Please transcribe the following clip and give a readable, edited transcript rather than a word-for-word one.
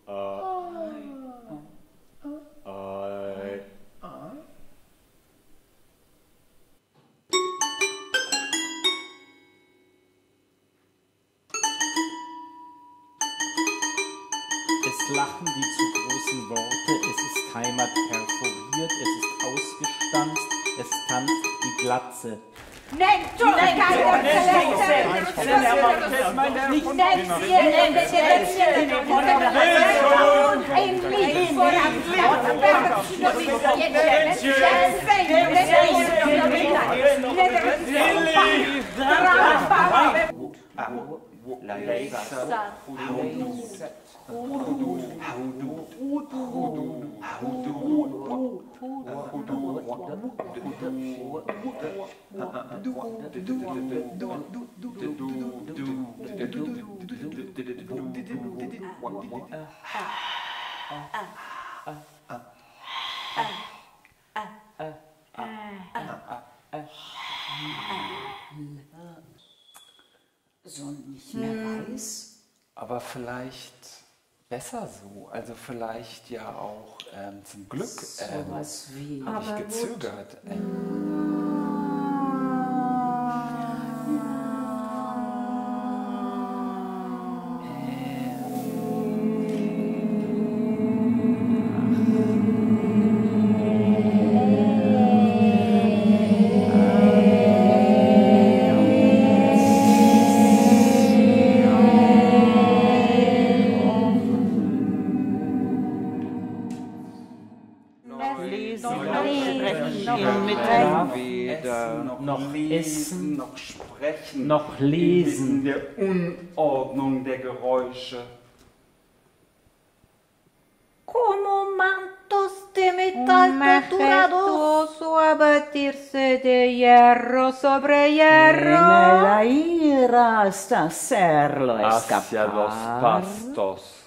Es lachen die zu großen Worte, es ist Heimat perforiert, es ist ausgestanzt, es tanzt die Glatze. Nennt so nicht mehr weiß. Aber vielleicht besser so. Also vielleicht ja auch zum Glück Sowas wie. habe ich gezögert. Noch essen, noch sprechen, noch lesen. in der Unordnung der Geräusche. Como mantos de metal torturados o abatirse de hierro sobre hierro. La ira hasta hacerlo Hacia escapar. los pastos.